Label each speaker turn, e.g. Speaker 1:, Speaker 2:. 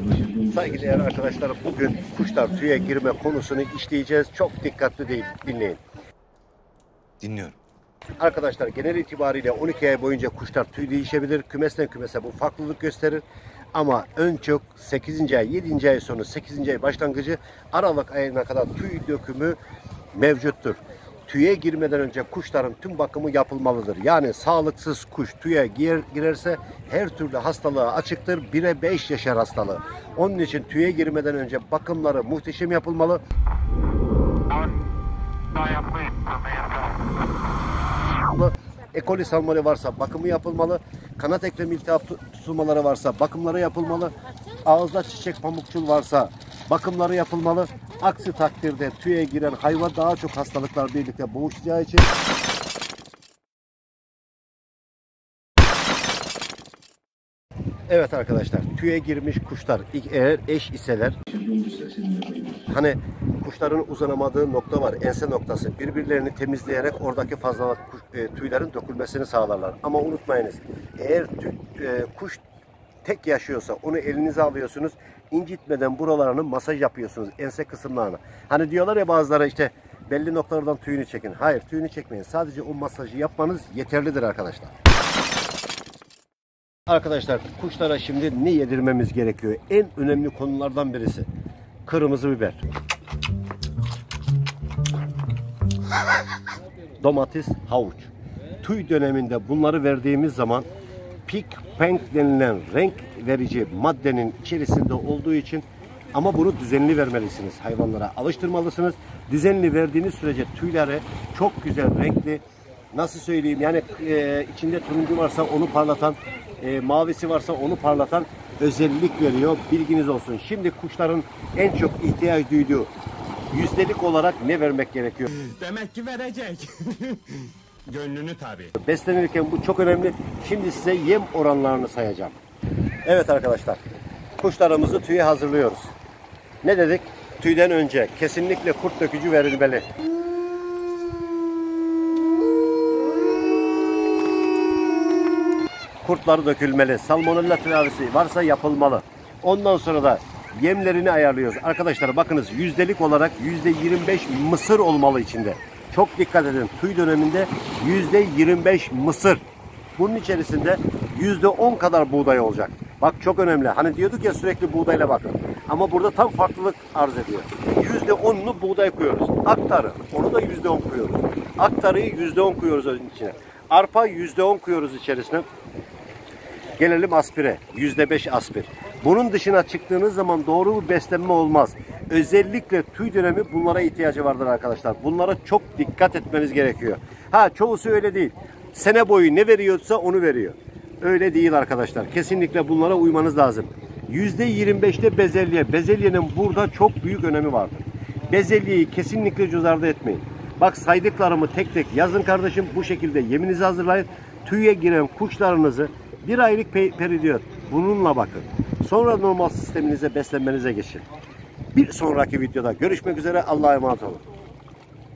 Speaker 1: Saygıdeğer arkadaşlar, bugün kuşlar tüye girme konusunu işleyeceğiz. Çok dikkatli dinleyin.
Speaker 2: Dinliyorum.
Speaker 1: Arkadaşlar, genel itibariyle 12 ay boyunca kuşlar tüy değişebilir. Kümesten kümese bu farklılık gösterir. Ama en çok 8. ay, 7. ay sonu, 8. ay başlangıcı Aralık ayına kadar tüy dökümü mevcuttur. Tüye girmeden önce kuşların tüm bakımı yapılmalıdır. Yani sağlıksız kuş tüye girerse her türlü hastalığa açıktır. 1'e 5 yaşar hastalığı. Onun için tüye girmeden önce bakımları muhteşem yapılmalı. E. coli salmonella varsa bakımı yapılmalı. Kanat eklem iltihap tutulmaları varsa bakımları yapılmalı. Ağızda çiçek pamukçul varsa bakımları yapılmalı. Aksi takdirde tüye giren hayvan daha çok hastalıklar birlikte boğuşacağı için evet arkadaşlar, tüye girmiş kuşlar eğer eş iseler, hani kuşların uzanamadığı nokta var, ense noktası, birbirlerini temizleyerek oradaki fazlalık tüylerin dökülmesini sağlarlar. Ama unutmayınız, eğer kuş tek yaşıyorsa onu elinize alıyorsunuz, incitmeden buralarını masaj yapıyorsunuz, ense kısımlarını. Hani diyorlar ya bazıları, işte belli noktalardan tüyünü çekin. Hayır, tüyünü çekmeyin. Sadece o masajı yapmanız yeterlidir arkadaşlar. Arkadaşlar, kuşlara şimdi ne yedirmemiz gerekiyor? En önemli konulardan birisi kırmızı biber, domates, havuç. Tüy döneminde bunları verdiğimiz zaman pigment denilen renk verici maddenin içerisinde olduğu için, ama bunu düzenli vermelisiniz. Hayvanlara alıştırmalısınız. Düzenli verdiğiniz sürece tüyleri çok güzel renkli, nasıl söyleyeyim, yani içinde turuncu varsa onu parlatan, mavisi varsa onu parlatan özellik veriyor. Bilginiz olsun. Şimdi kuşların en çok ihtiyaç duyduğu yüzdelik olarak ne vermek gerekiyor?
Speaker 3: Demek ki verecek. Gönlünü tabii.
Speaker 1: Beslenirken bu çok önemli. Şimdi size yem oranlarını sayacağım. Evet arkadaşlar, kuşlarımızı tüye hazırlıyoruz. Ne dedik? Tüyden önce kesinlikle kurt dökücü verilmeli. Kurtları dökülmeli. Salmonella tedavisi varsa yapılmalı. Ondan sonra da yemlerini ayarlıyoruz. Arkadaşlar bakınız, yüzdelik olarak %25 mısır olmalı içinde. Çok dikkat edin. Tüy döneminde %25 mısır. Bunun içerisinde %10 kadar buğday olacak. Bak çok önemli. Hani diyorduk ya, sürekli buğdayla bakın. Ama burada tam farklılık arz ediyor. %10'unu buğday koyuyoruz. Aktarı, onu da %10 koyuyoruz. Aktarıyı %10 koyuyoruz onun içine. Arpa %10 koyuyoruz içerisine. Gelelim aspire. %5 aspir. Bunun dışına çıktığınız zaman doğru bir beslenme olmaz. Özellikle tüy dönemi bunlara ihtiyacı vardır arkadaşlar. Bunlara çok dikkat etmeniz gerekiyor. Çoğusu öyle değil. Sene boyu ne veriyorsa onu veriyor. Öyle değil arkadaşlar. Kesinlikle bunlara uymanız lazım. %25'te bezelye. Bezelyenin burada çok büyük önemi vardır. Bezelyeyi kesinlikle göz ardı etmeyin. Bak, saydıklarımı tek tek yazın kardeşim. Bu şekilde yeminizi hazırlayın. Tüye giren kuşlarınızı bir aylık periyot bununla bakın. Sonra normal sisteminize, beslenmenize geçin. Bir sonraki videoda görüşmek üzere. Allah'a emanet olun.